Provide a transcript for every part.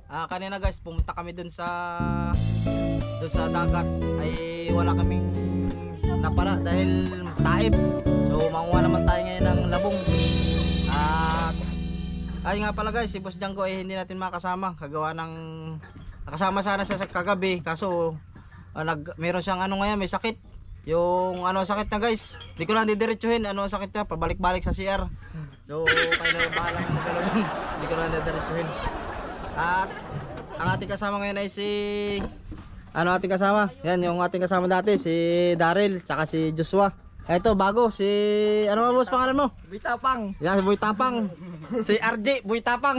Kanina guys, pumunta kami dun sa dagat. Ay wala kaming napala dahil taib. So manguha naman tayo ngayon ng labong. At ay nga pala guys, si Boss Django ay hindi natin makasama. Kagawa ng nakasama sana siya sa kagabi, kaso meron siyang ngayon, may sakit. Yung sakit na guys, hindi ko na didiretsuhin ang sakit niya, pabalik-balik sa CR. So kayo na bahala magdala dun. Hindi ko na didiretsuhin. At ang ating kasama ngayon ay si ating kasama? Yan yung ating kasama dati, si Daryl tsaka si Joshua. Ito bago si ano boss pangalan mo? Boy Tapang. Yan si Boy Tapang. Si RJ Boy Tapang.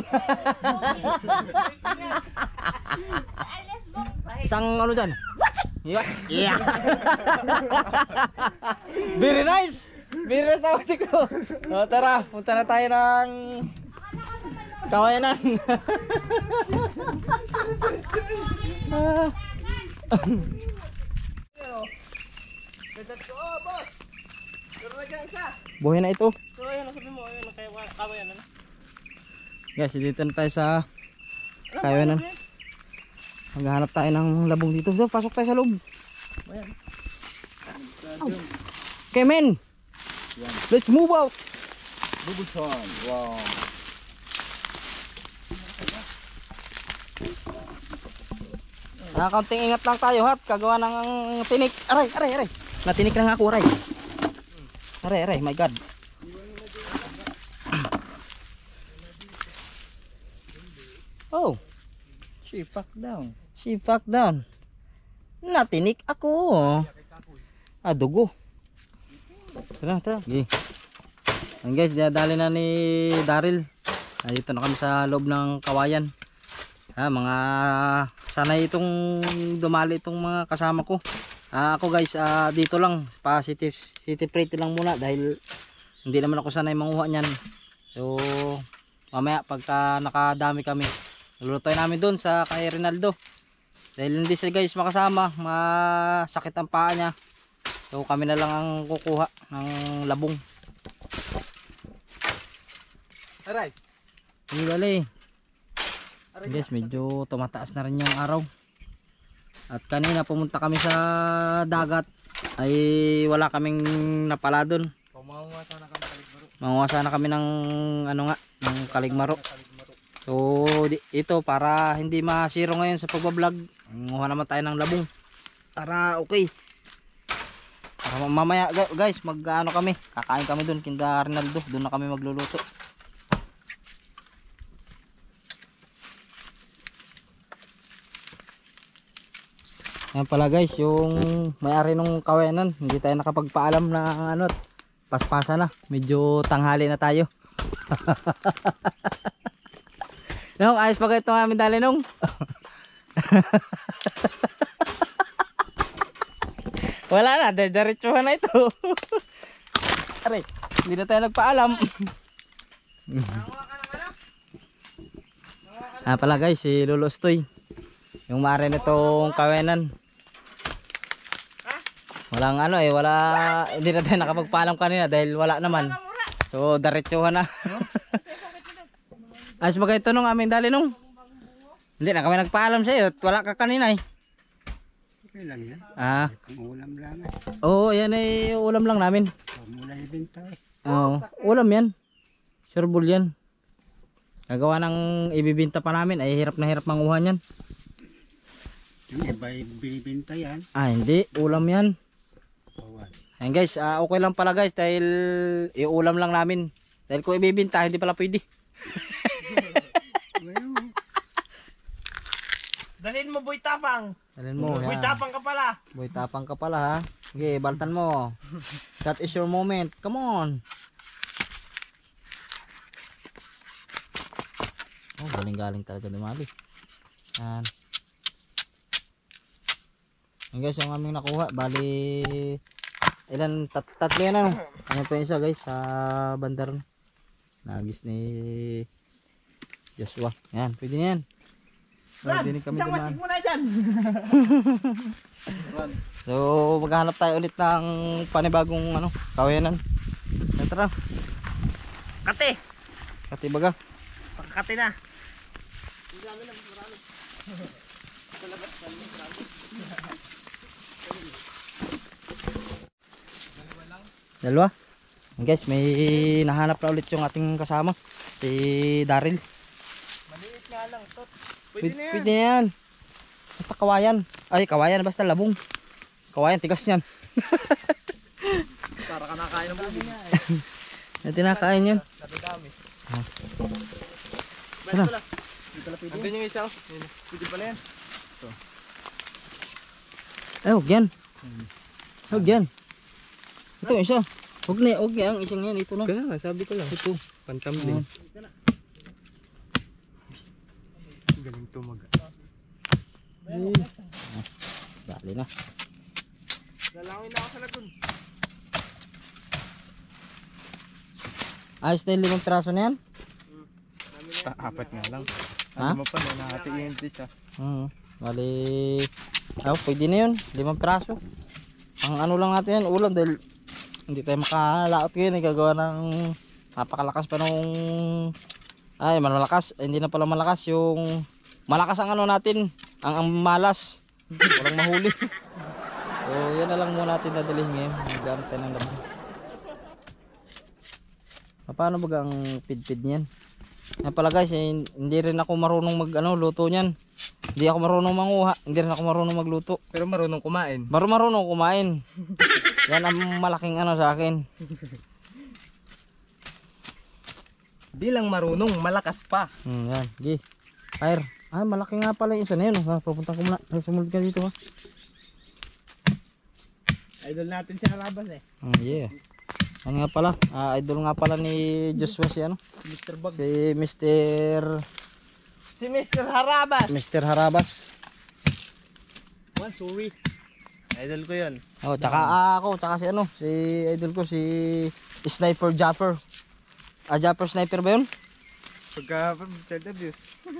Isang diyan. Yeah. Very nice. Very nice tawag ko. Tara, punta na tayo ng Kawayanan. Boss. Buhay na ito. So ayun, sabi mo, ayun kay Kawayanan. Guys, dito na tayo sa Kawayanan. Maghahanap tayo ng labong dito. So, pasok tayo sa loob. Ayan. Okay, men. Let's move out. Bubuson. Wow. Kaunting ingat lang tayo hat. Kagawa ng tinik. Aray. Natinik lang ako, aray. Aray, my God. Oh. She fuck down. Natinik ako. Dugo. Tara. Okay. And guys, dinadali na ni Daryl. Dito na kami sa loob ng kawayan. Mga sanay itong dumali itong mga kasama ko. Ako guys, dito lang pa city pretty lang muna dahil hindi naman ako sanay manguha niyan. So mamaya pagka nakadami kami, lulutuin namin doon sa kay Rinaldo. Dahil hindi siya guys makasama, masakit ang paa niya. So kami na lang ang kukuha ng labong. Aray. Bali. Guys, medyo tumataas na rin yung araw. At kanina pumunta kami sa dagat ay wala kaming napala doon. Manguha sana kami ng ng kaligmaro. So ito para hindi masiro ngayon sa pagbablog, manguha naman tayo ng labong. Para okay. Para mamaya guys, kami, kakain kami doon kinda Rinaldo, doon na kami magluluto. Yan pala guys, yung may-ari nung kawayanan, hindi tayo nakapagpaalam na paspasa na. Medyo tanghali na tayo. Nung ayos pa kayo itong aming dali nung. Wala na, diretsuhan na ito. Aray, hindi na tayo nagpaalam. Pala guys, si Lolo Stoy, yung may-ari nitong kawayanan. Walang hindi na tayo nakapagpaalam kanina dahil wala naman. So diretsuhan na. Ayos ba kayo ito nung aming dali nung? Hindi na kami nagpaalam sa iyo at wala ka kanina eh. Okay lang yan. Ulam lang eh. Oo, yan ay ulam lang namin. Mula ibenta eh. Oo, ulam yan. Sureball yan. Gagawa ng ibibinta pa namin ay hirap na hirap manguha yan. Yung iba binibenta yan. Hindi, ulam yan. Bawal. Ayan guys, okay lang pala guys dahil iulam lang namin. Dahil kung ibibinta hindi pala pwede. Dalhin mo Boy Tapang. Dalhin mo. Boy Tapang ka pala. Boy Tapang ka pala ha. Okay, baltan mo. That is your moment. Come on. Oh, galing-galing talaga dumali. Yan. Yan guys, yung aming nakuha. Bali, tatlo yan ano. Ano pa yun siya guys, sa bandar. Nagis ni Joshua. Yan, pwede yan. Pwede kami dumaan. Isang mo na dyan. So, maghahanap tayo ulit ng panibagong kawayanan. Tara. Kate. Kati baga. Pakakate na. Dalawa. Guys, may nahanap na ulit yung ating kasama, si Daryl. Maliit nga lang, tot. Pwede na yan. Pwede na yan. Basta kawayan. Ay, kawayan, basta labong. Kawayan, tigas niyan. Para ka nakain ng bubi. Hindi nakain yun. Dami-dami. Tara. Andun yung isa. Pwede pala yan. Ay, huwag yan. Huwag yan. Ito yung isa. Huwag na, huwag yan. Isang yan, ito na. Kaya nga, sabi ko lang. Ito. Pantambling. Galing tumaga. Dali na. Lalangin na ako sa lagun. Ayos na yung 5 piraso na yan? Apat nga lang. Ha? Ano mo pa na nakatiin siya. Bali. Oh, pwede na yun. 5 piraso. Ang ano lang natin yan, ulam dahil hindi tayo makalaot ngayon. Gagawa ng napakalakas pa nung... Ay, malakas. Hindi na pala malakas. Yung malakas ang ano natin. Ang malas. Walang mahuli. So, yan na lang muna natin dadalhin ngayon. Gamit tayo ng labong. Paano ba ang pid-pid niyan? Yan pala guys, hindi rin ako marunong luto niyan. Hindi ako marunong manguha, hindi rin ako marunong magluto. Pero marunong kumain. Marunong kumain. Yan ang malaking ano sa akin. Di lang marunong, malakas pa. Yan, gi. Fire. Ah, malaki nga pala yung isa na yun. Ha, pupunta ko muna. Ay, sumunod ka dito ha. Idol natin siya Harabas eh. Yeah. Ano nga pala? Idol nga pala ni Joshua si ano? Mr. Bug. Si Mr. Si Mr. Harabas. Mr. Harabas. Sorry. Idol ko yun. Oh, tsaka ako, tsaka si ano, si idol ko si Sniper Japper. Japper Sniper ba 'yun? Pagka child abuse.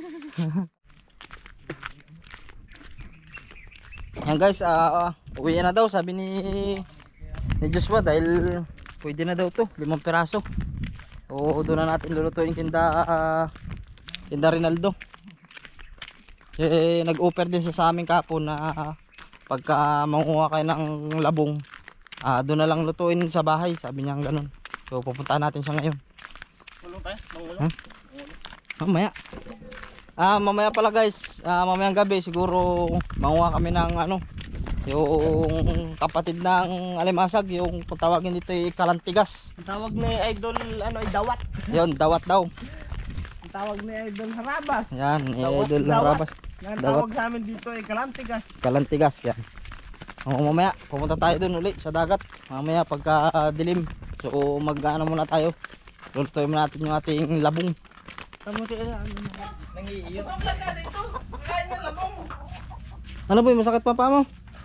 Yan guys, uwi na daw sabi ni Joshua dahil pwede na daw to, 5 piraso. O doon na natin lulutuin kinda Rinaldo. Nag-offer din siya sa amin kapon na pagka manguha kayo ng labong, doon na lang lutuin sa bahay, sabi niya ganoon. So pupuntahan natin siya ngayon. Tulong tayo, mangulo. Mamaya. Mamaya pala guys, mamayang gabi siguro manguha kami ng ano, yung kapatid ng alimasag, yung tawagin dito ay kalantigas. Ang tawag ni Idol ano ay dawat. Yun, dawat daw. Ang tawag ni Idol Harabas. Yan, Dawat, idol ng dawat. rabas. Ang Dawat. tawag sa amin dito ay kalantigas. Kalantigas yan. Mamaya pumunta tayo dun uli sa dagat. Mamaya pagka dilim. So mag-ano muna tayo. Lulutuin muna natin yung ating labong. Tamo siya nangiiyo. Ano ba yung masakit pa mo?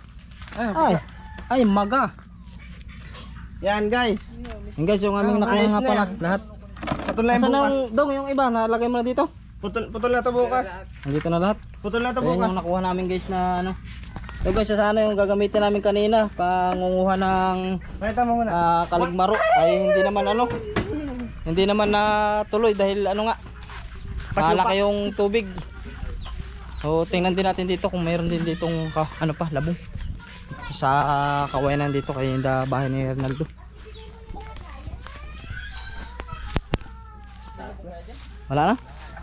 Ay maga. Yan guys. Yan guys, yung aming nakuha ayos nga na pala yan. lahat. Putol na Asan yung bukas. ang dong yung iba? Nalagay mo na dito? Putol na to bukas. Nandito na lahat. Putol na to Ayan bukas. yung nakuha namin guys na ano. So guys, sana yung gagamitin namin kanina pangunguha ng Pakita mo muna. kaligmaro ay hindi naman ano. Hindi naman natuloy dahil ano nga. Malaki yung tubig. So tingnan din natin dito kung mayroon din ditong ano pa, labong. Sa kawayanan dito kay inda bahay ni Ronaldo. Wala na?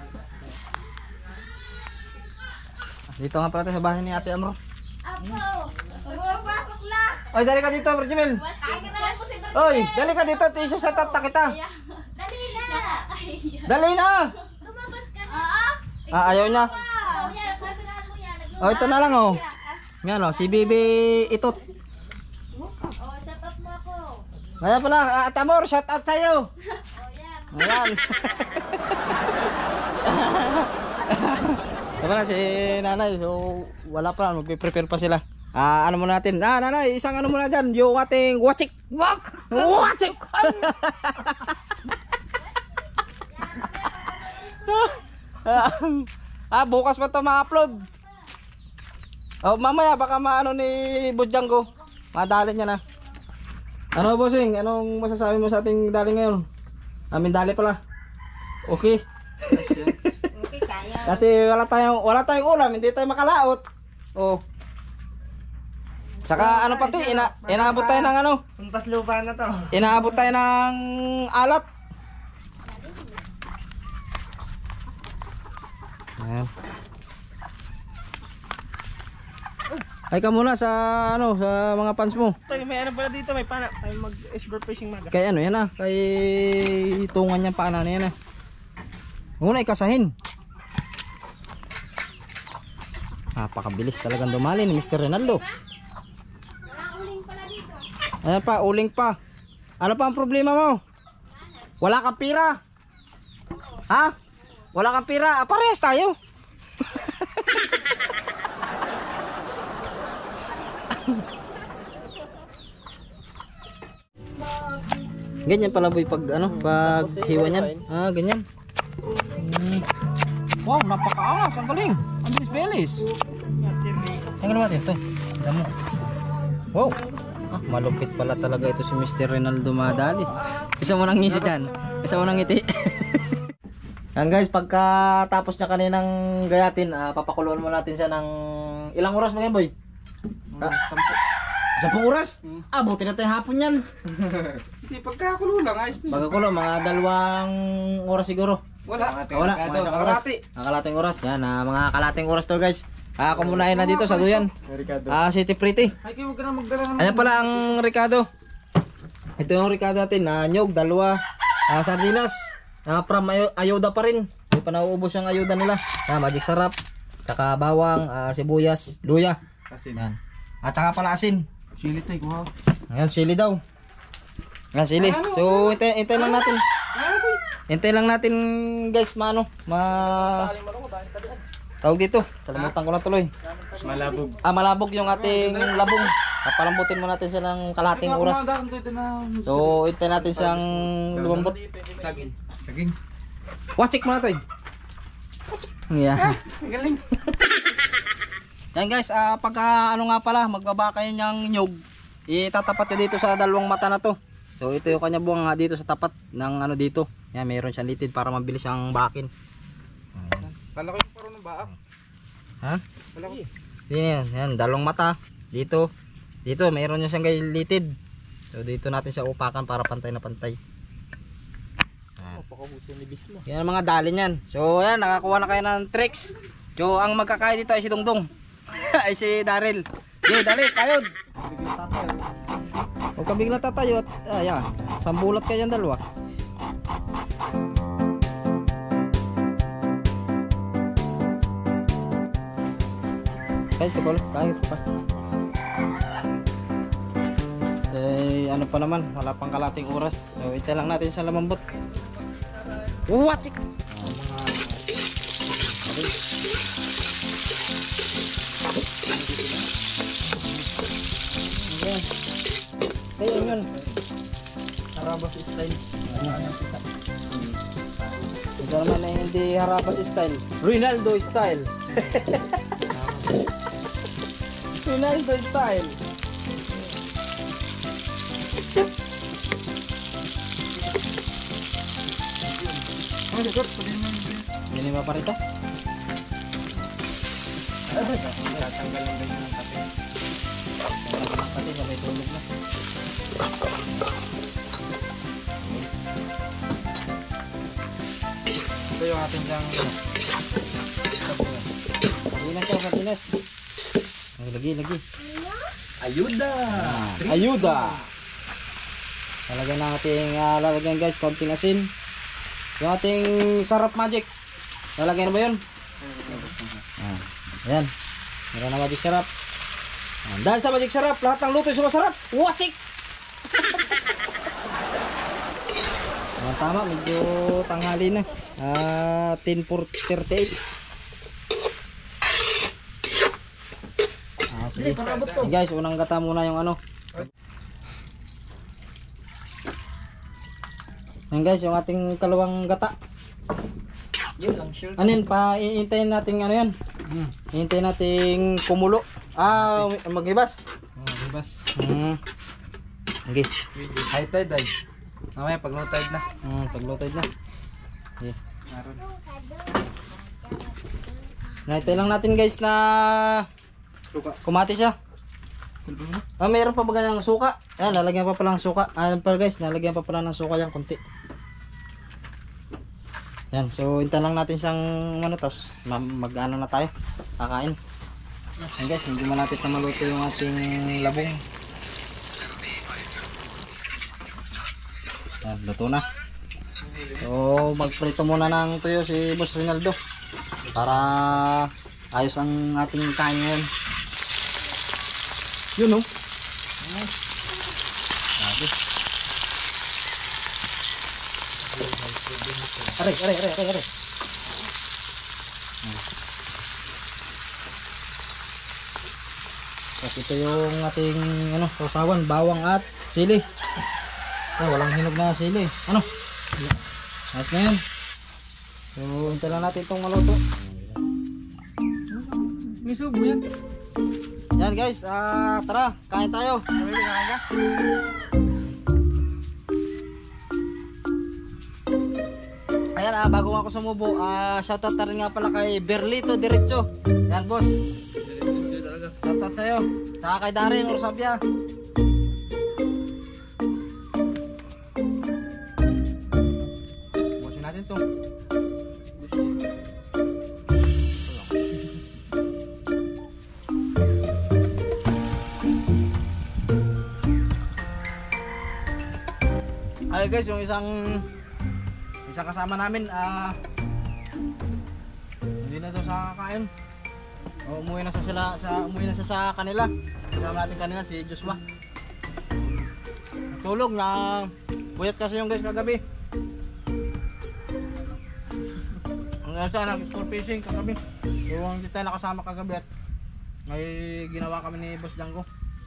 Dito nga pala tayo sa bahay ni Ate Amro. Apo! Magpapasok na! Oy, dali ka dito, Virgil. Ay, ka na lang po si Dr. Oy, dali ka dito, tisyo sa tatta kita. Dali na! Dali na. Lumabas ka na! Ayaw niya. Oh, yan, sabihan mo yan. Oh, ito na lang oh. Yan oh, si Bibi Itot. Oh, shut up mo ako. Kaya pala, Ate Amor, shout out sa'yo. Oh, yan. Ayan. Ito na si nanay, so wala pa, magpe-prepare pa sila. Ano muna natin? Nanay, isang ano muna dyan, yung ating wachik. Wachik! Bukas pa ito ma-upload. Mamaya baka maano ni Bujanggo. Madali niya na. Ano bossing, anong masasabi mo sa ating dali ngayon? Amin dali pala. Okay. Okay, kaya. Kasi wala tayong ulam, hindi tayo makalaot. Oh. Saka ano pa to, inaabot tayo ng ano? Puntas lupa na to. Inaabot tayo ng alat. Ayan. Ay ka muna sa ano, sa mga fans mo. Tayo, may ano pala dito, may pana. Tayo mag-expert fishing maga. Kay ano yan ah, kay tungan niya paana na yan ah. Muna ikasahin. Napakabilis talagang dumali ni Mr. Ronaldo. Walang uling pala dito. Ayan pa, uling pa. Ano pa ang problema mo? Wala kang pira. Ha? Wala kang pira. Parehas tayo. Ganyan pala boy pag ano, pag hiwa niyan. Ah, ganyan. Wow, napakaangas, ang galing. Ang bilis-bilis. Ang naman ito. Damo. Wow. Ah, malupit pala talaga ito si Mr. Ronaldo Madali. Isa mo nang ngisi dyan. Isa mo nang ngiti. Yan guys, pagkatapos niya kaninang gayatin, papakuluan mo natin siya ng ilang oras mo yan boy? 10 oras? Ah, buti na tayo hapon yan. Hindi, pagkakulo lang, ayos na. Pagkakulo, mga 2 oras siguro. Wala. Wala, mga isang oras. Kalating oras. Yan, mga kalating oras to guys. Kumunain na dito sa Duyan. City Pretty. Ay, kayo huwag ka na magdala ng... Ayan pala ang Ricardo. Ito yung Ricardo natin. Nyog, 2. Sardinas. From ayuda pa rin. Hindi pa nauubos yung ayuda nila. Magic sarap. Tsaka bawang, sibuyas, luya. Asin. Yan. At tsaka pala asin. Chili tayo, kuha. Ayan, sili daw. Ayan, sili. So, hintay lang natin. Hintay lang natin guys, tawag dito. Kalimutan ko na tuloy. Malabog. Malabog yung ating labong. Papalambutin mo natin siya ng kalahating oras. So, hintay natin siyang lumambot. Saging. Watchik mo natin. Yeah. Galing. Yan guys, pagka ano nga pala, magbaba kayo niyang nyog, itatapat nyo dito sa 2 mata na to. So ito yung kanya buwang dito sa tapat ng ano dito. Yan, mayroon siyang litid para mabilis siyang bakin. Kala ko yung paro ng baak. Ha? Kala ko. Yan, 2 mata. Dito, mayroon niya siyang litid. So dito natin siya upakan para pantay na pantay. Pakabuso ni Bismo. Yan ang mga dali niyan. So yan, nakakuha na kayo ng tricks. So ang magkakaya dito ay si Dongdong. Ay si Daryl. Okay, dali, kayod. Huwag ka bigla tatayo at yan, sambulat kayo dyan 2. Kahit ka pala, kahit pa. Ano pa naman, wala pang kalating oras. So ito lang natin sa lamambot. Watchik! Ayan yun. Harabas style. Ito naman ay hindi harabas style. Ronaldo style. Ronaldo style. Ini ba pa rito? Tatanggal lang din yung kape. Pati sabay tulog na. Ito yung ating siyang Sardinas siya, sardinas. Lagi. ayuda. Ayuda. Lalagyan natin, lalagyan guys, konting asin. Yung ating sarap magic. Lalagyan na ba yun? Ayan. Meron na magic sarap. Dahil sa magic sarap, lahat ng luto ay sumasarap. Watchik! Tama, medyo tanghali na. 10:38. Sige. Hey guys, unang gata muna yung ano. Yan guys, yung ating kalawang gata. Yun lang, sure. Ano yun, iintayin natin ano yan. Iintayin natin kumulo. Maghibas. Bas. Okay. High tide ay. Mamaya pag low tide na. Pag low tide na. Okay. Naroon. Naitay lang natin guys na kumati siya. Mayroon pa ba ganyang suka? Ayan, lalagyan pa pala ng suka. Ayan pa guys, lalagyan pa pala ng suka yan konti. Yan, so hintayin lang natin siyang tapos mag-ano na tayo, kakain. Ayan guys, hindi malapit na maluto yung ating labong. Ayan, luto na. So magprito muna ng tuyo si Boss Rinaldo para ayos ang ating kain ngayon. Yun o. Aray. Tapos ito yung ating sausawan, bawang at sili. Walang hinog na sili. At na yun. So hintayin lang natin itong maluto. May subo yan. Yan guys, tara, kain tayo. Ayan, bago ako sumubo, shoutout na rin nga pala kay Berlito Diretso. Yan boss. Shoutout sa'yo. Saka kay Darin Orsapia. Bosin natin to. Ay guys, yung isang kasama namin hindi na to sa kakain. Umuwi na siya sa kanila. Kasama natin kanina si Joshua. Tulog na buyat kasi yung guys kagabi. Ang nasa nag-score fishing kagabi. So hindi tayo nakasama kagabi at may ginawa kami ni Boss Django.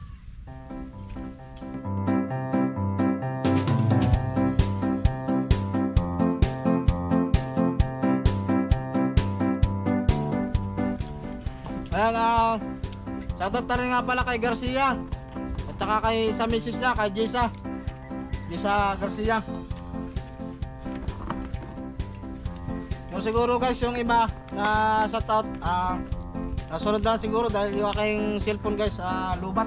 Ayan, shoutout na rin nga pala kay Garcia at saka kay sa misis niya, kay Jessa Garcia. Yung siguro guys, yung iba na shoutout nasunod lang siguro dahil yung aking cellphone guys lubat.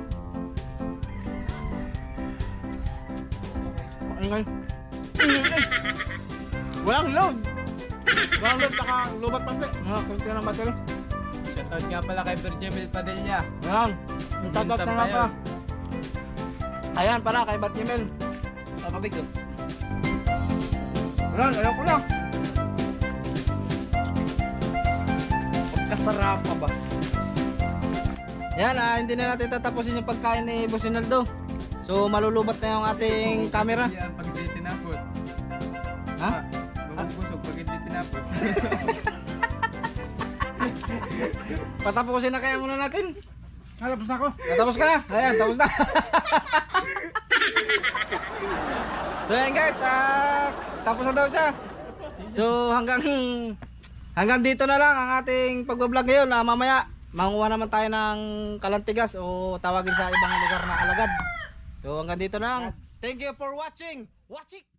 Walang load saka lubat pa kunti ng battery. Shoutout nga pala kay Berjemil Padilla. Ayan, yung tatat na nga pa. Ayan pala kay Berjemil. Kabig doon. Ayan, ayaw ko na. Pagkasarap pa ba? Ayan, hindi na natin tatapusin yung pagkain ni Boss Rinaldo. So malulubat na yung ating camera. Pag hindi tinapos. Ha? Mabubusog pag hindi tinapos. Patapusin na kaya muna natin. Tapos na ako. Natapos ka na? Ayan, tapos na. So ayan guys, tapos na daw siya. So hanggang dito na lang ang ating pagbablog ngayon. Mamaya manguha naman tayo ng kalantigas o tawagin sa ibang lugar na alagad. So hanggang dito na lang. Thank you for watching. Watch it!